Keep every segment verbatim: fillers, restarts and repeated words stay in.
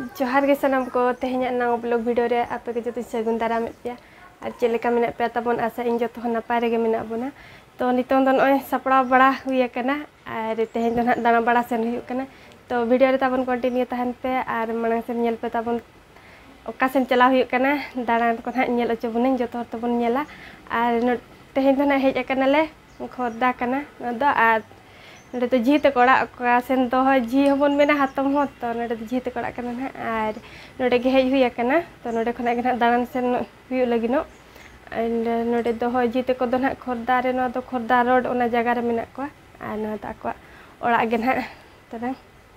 जोहार के सनम को तेहना नाव ब्लॉग वीडियो रे आपे के जो सगुन दाराम पे और चेलेका मेना पे तबन आशा इन जो नपाय रे मेना बना तो नितों दो नय सपड़ा बड़ा हुई कना और तेहन दो दाना बड़ा सेन हुई कना तो वीडियो रे तबन कंटिन्यू तहन पे और मांग सेन नेल पे तबन ओका सेन चला हुई कना दाना को ना नेल अचो बने जो तबन नेला और तेहन दो ना हेज कना ले खोदा कना दो और नोडे तो झी तक ओड़ा सेन दो झी हबन मेना हातम हो तो नोडे तो झी तक ओड़ा कना ना और नोडे गे हेज हुई कना तो नोडे खना गे ना दाना सेन हुई लगिनो एंड नोडे दो झी तक दो ना खोरदा रे नो तो खोरदा रोड ओना जगह रे मेना को आ नो ता को ओड़ा गे ना तरंग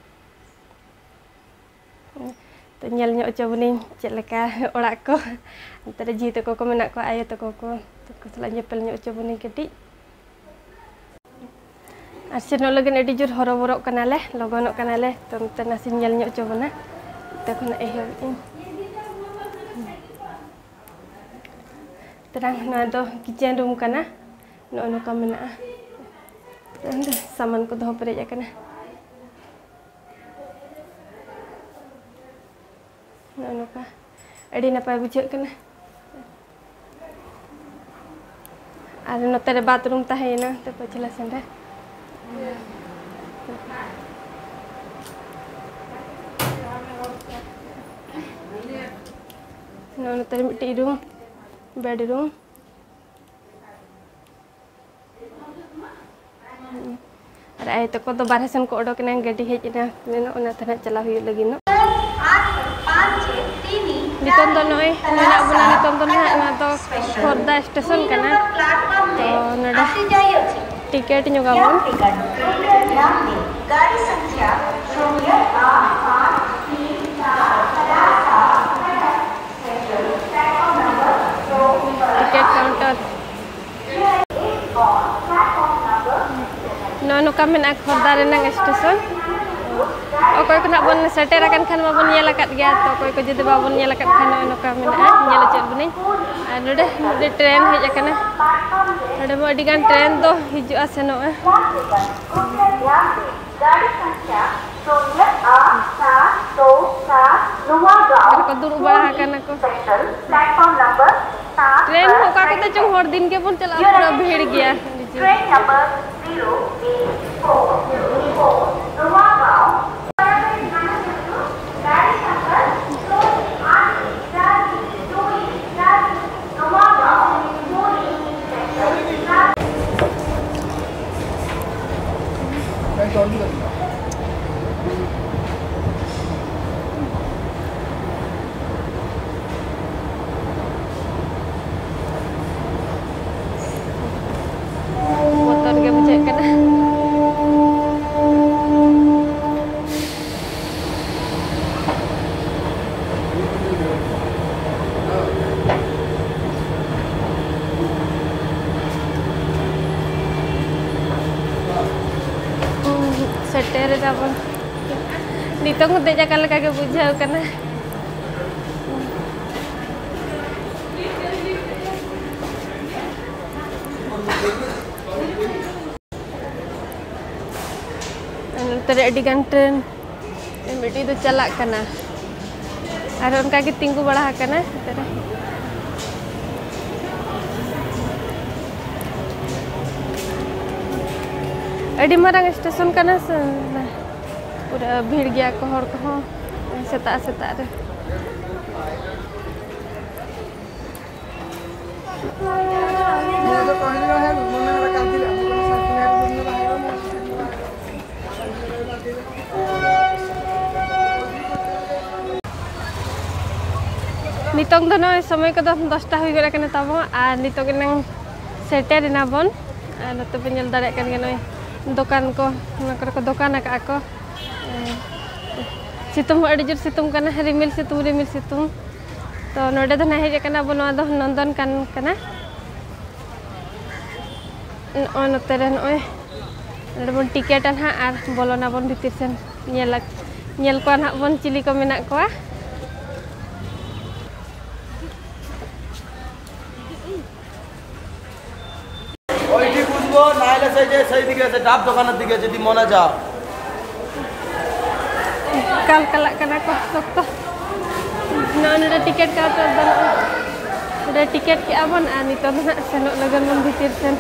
तो नेल ᱧᱚᱜ ᱚᱪᱚ ᱵᱚᱱᱤᱧ ᱪᱮᱫ ᱞᱮᱠᱟ ᱚᱲᱟᱜ ᱠᱚ ᱚᱱᱛᱮ ᱨᱮ ᱡᱤ ᱛᱟᱠᱚ ᱠᱚ ᱢᱮᱱᱟᱜ ᱠᱚᱣᱟ ᱟᱭᱳ ᱛᱟᱠᱚ ᱠᱚ ᱛᱟᱠᱚ ᱥᱟᱞᱟᱜ ᱧᱮᱯᱮᱞ ᱧᱚᱜ ᱚᱪᱚ ᱵᱚᱱᱤᱧ ᱠᱟᱹᱴᱤᱡ और सेनों लगे अड़ी जोर हरबरग कनाले लगनोग कनाले तो नते नासी नेल ᱧᱚᱜ ᱚᱪᱚ ᱵᱚᱱᱟ तखन एहब इन तरंग ना दो किचन रूम कना नो नो का मेना सामान को दो परेज कना नो नो का अड़ी नपाय बुझे कना और नते रे बाथरूम ताहेना तो पछला सेन रे नो नो तेरे मिट्टी रूम बेडरूम और आए तो को तो बारह सन को ओडो कना गाड़ी हेज ना नेनो ओना तना चला हुई लगी नो नितन दो नय मेना बना नितन दो ना तो खोरदा स्टेशन कना तो नडा टिकट ᱧᱚᱜᱟᱵᱚᱱ गाड़ी संख्या शून्य आठ पाँच तीन टिकट काउंटर नो नो का मेना खोरदा रेनांग स्टेशन ओकोय को ना बन सेटेर अकन खान माबन नेल अकत गया तो ओकोय को जदि बाबन नेल अकत खान नो का मेना नेल चेल बनी आ नोडे नोडे ट्रेन हेज अकना नोडे मो अडी गान ट्रेन दो हिजु आसेनो गाड़ी संख्या शून्य आठ सात दो सात नुवागांव को दुरु बड़ा कना को प्लेटफॉर्म नंबर सात ट्रेन होका को तो हर दिन के बन चला पूरा भीड़ गया train number zero eight four four Nuwagaon गाड़ी संख्या आठ चार दो चार नुवागांव motor ke bucek kena सेटेर दाबन नितों को देजा कल का के बुझाव कना तरे अडी गान ट्रेन मिट्टी तो चला कना और उनका के तिंगु बड़ा कना तरे अडी मारंग स्टेशन कना पूरा भीड़ गया को हर को सेता सेता रे नितों दो नय समय को दसटा हुई गरा कना ताबो आ नितों नंग सेटेर ना बन नते पे नेल दाड़े कन नय दुकान को नकर को दुकान का को सितुम अड़ी जोर सितुम कना रिमिल सितुम रिमिल सितुम तो नोडे दो ना हेज कना बनो दो नंदन कान कना ओ नते रे नय नोडे बन टिकट ना आर बोलोना बन भीतर सेन नेल नेल को ना बन चिली को मेना को ওইটি বুঝবো নাইলে সেই যে সেই দিকে আছে ডাব দোকানের দিকে যদি মনে যাও Kal kalak kana ko sokto. Na ada tiket ka to dan ada tiket ki abon ani to na senok lagan membitir sen.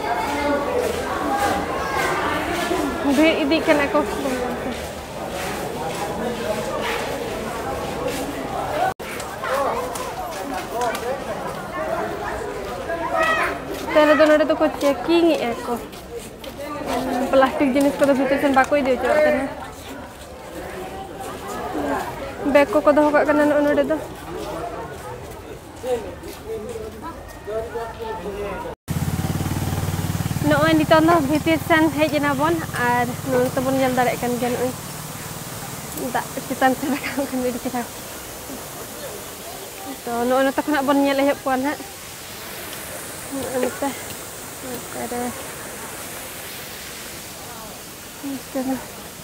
Bir idi kan aku. Tera to nade to ko checking e ko. Plastik jenis ko to bitir sen bako ide chot kana. Bag ko ko doho kak kana no nade to. Noon dito no bitir san hej na bon ar no to bon nyal darek kan gen oi. Da citan sara kan kan di kita. To no no tak nak bon nyal hep puan ha. Ano ta? Ada. Ini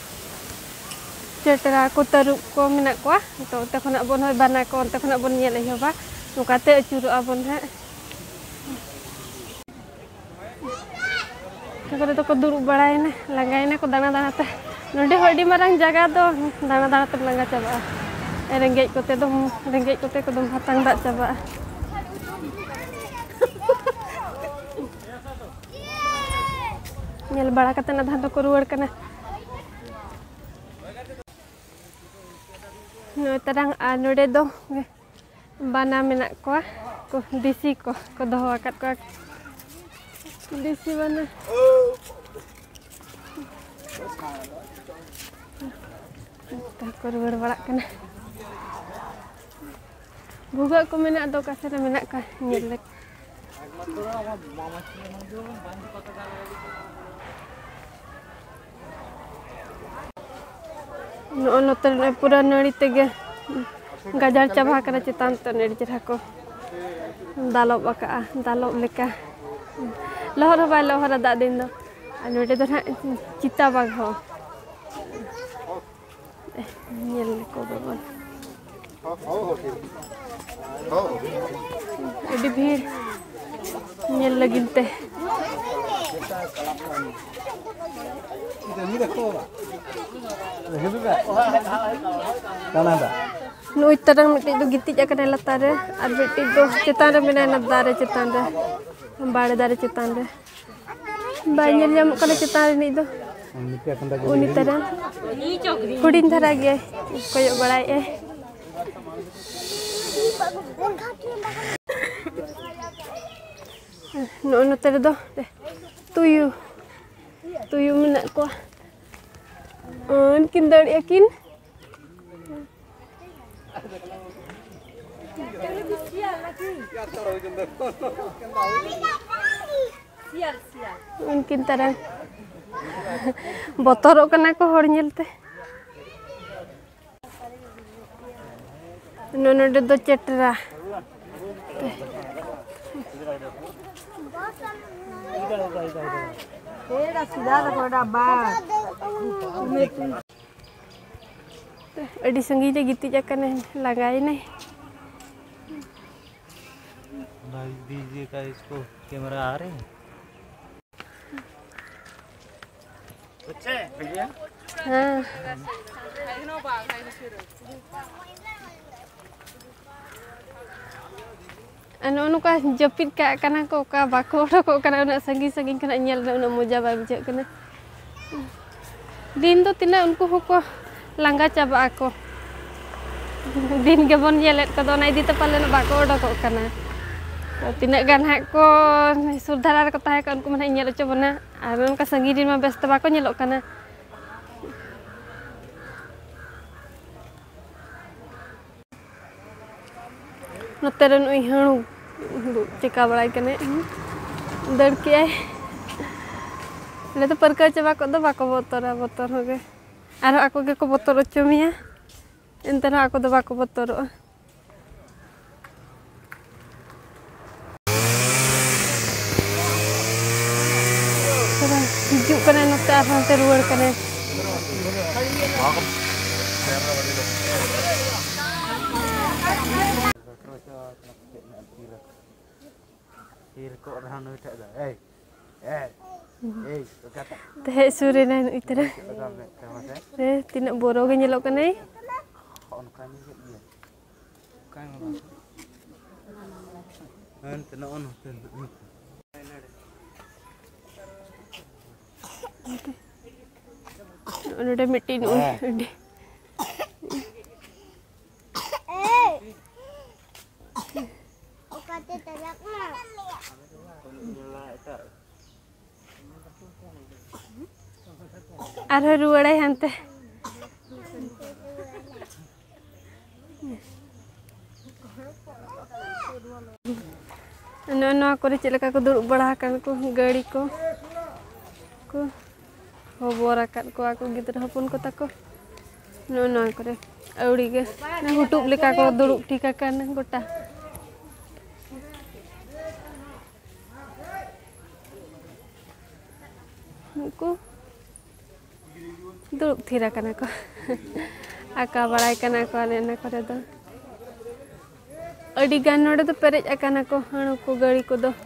Cetera ko taruk ko minak ko to te khona bon hoy bana ko te khona bon nyel hep ba. Nu kate churu abon ha. Kalau tu kau duduk berai na, langgai na kau dana-dana teh. Nanti hodi marang jaga tu, dana-dana tu langgar coba. Renggek kote tu, renggek kote kau tu hatang tak coba. Nyel bara kata na dhan tu keluar kena. No terang anu de do, bana minak ko, ko disi ko, ko doh akat ko. Disi mana? Tak keluar balak kena. Buka ko menak do kasar menak ka nyelek. No no ter pura nari tege gajar cabah kana citan to nari cerah ko. Dalop baka dalop leka. Lohor ba lohor da din do anu de dona cita bag ho nyel ko babon edi bhir nyel lagin te Nui tarang miti do giti jakane latare ar miti do citan re mena nadare citan re Bada dari citan deh. Banyak nyamuk kalau citan ini tu. Uni terang. Kudin terang ya. Koyok balai eh. No no terang tu. Tuyu. Tuyu menak ko. On kindar yakin. Mungkin tarang botorok kena ko hor nyel te nono de do cetera era sudah ada ba adi sangi je gitu jakane lagai ne भाई दीजिए का इसको camera आ रहे हैं बच्चे भैया हाँ anu anu ka jepit ka kana ko ka bako ko kana una sangi sangi kana nyel una moja ba bijak kana din to tina unku ko langga coba aku din gebon yelet ka do nai di tepalen bako ko kana Tinak gan hak ko surdarar ko tahe kan ko mana nyelok coba na aron ka sangi din ma besta ba ko nyelok kana noteran ui hanu cika balai kane dar ke ai le to perka coba ko do ba ko botor botor hoge aro aku ge ko botor chomia entara aku do ba ko botor hijuk kana nota arhan teruar kana Kir kok arhan udah ada eh Teh suri na itra. Re tinak boro ge nyelok kanai. Udah mitin udah. Arah ruwai hante. Ano-ano ako rin sila kako duduk barakan ko gari ko. Ko hoborakan ko ako gitu hapon ko tako. No-no ako rin. Auri ge. Na hutup leka ko duduk tikakan gota. Ko duduk thirakan ako. Aka barai kana ko ane ko do. Adi gan node to perej akana ko hanu ko gari ko do.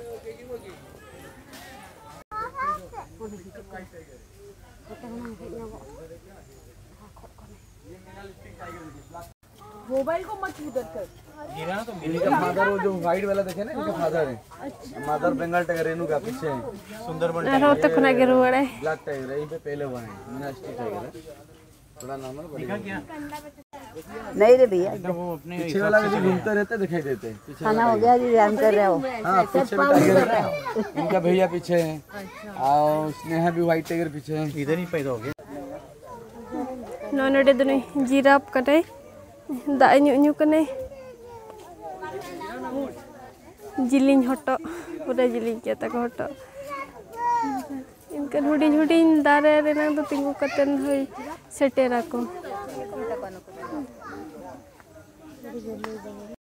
Mobile को मत उधर कर। इनका father वो जो white वाला देखे ना इनका फादर है मदर बंगाल टाइगर रेनू का पीछे Sundarban Aro to khuna ge ruwai. Black tiger यहीं पे पहले हुआ है मिनास्टी टाइगर है थोड़ा नॉर्मल नहीं रे भैया पीछे वाला जो घूमते रहते दिखाई देते पीछे खाना हो गया जी ध्यान कर रहे हो। हाँ पीछे भी टाइगर है इनका भैया पीछे है और स्नेहा भी वाइट टाइगर पीछे है इधर ही पैदा हो गया No node do ni jirap kanai. Da nyu nyu kanai. Jiling hoto udah jiling kita ko hoto. Inkan huding huding dare renang to tinggu katen hoi setera ko.